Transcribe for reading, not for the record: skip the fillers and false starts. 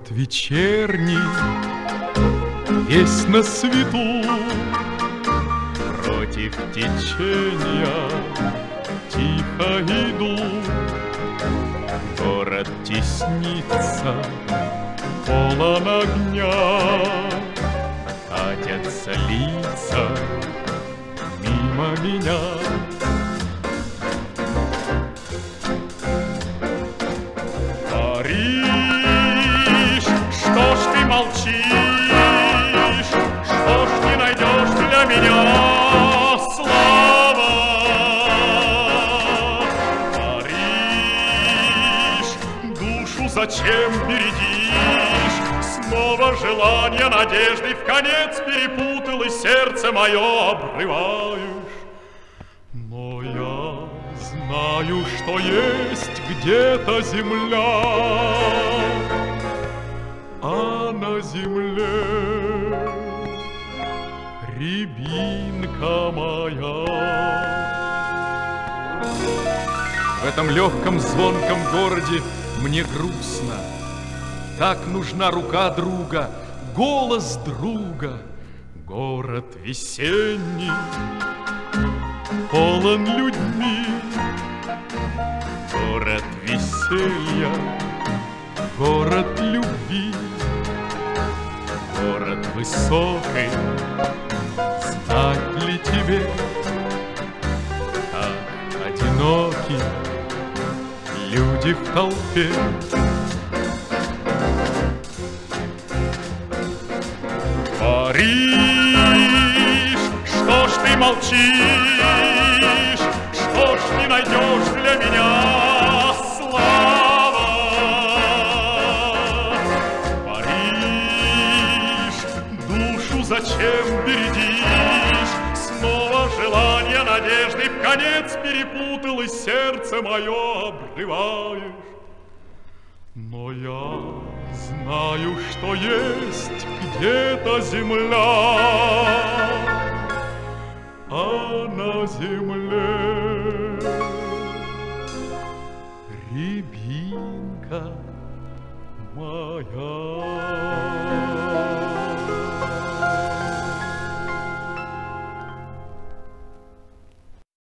Город вечерний, весь на свету, против течения тихо иду. Город теснится, полон огня, катятся лица мимо меня. Париж, что ж ты молчишь, что ж не найдешь для меня слова? Париж, душу зачем бередишь? Снова желание, надежды в конец перепутал, и сердце мое обрываешь. Но я знаю, что есть где-то земля, а на земле рябинка моя. В этом легком звонком городе мне грустно. Так нужна рука друга, голос друга. Город весенний, полон людьми. Город веселья, город любви. Город высокий, знать ли тебе, как одиноки люди в толпе. Париж, что ж ты молчишь, что ж не найдешь для меня слова? Париж, душу зачем бередишь? Снова желание, надежды в конец перепутал, и сердце мое обрываешь. Но я знаю, что есть где-то земля, а на земле рябинка моя.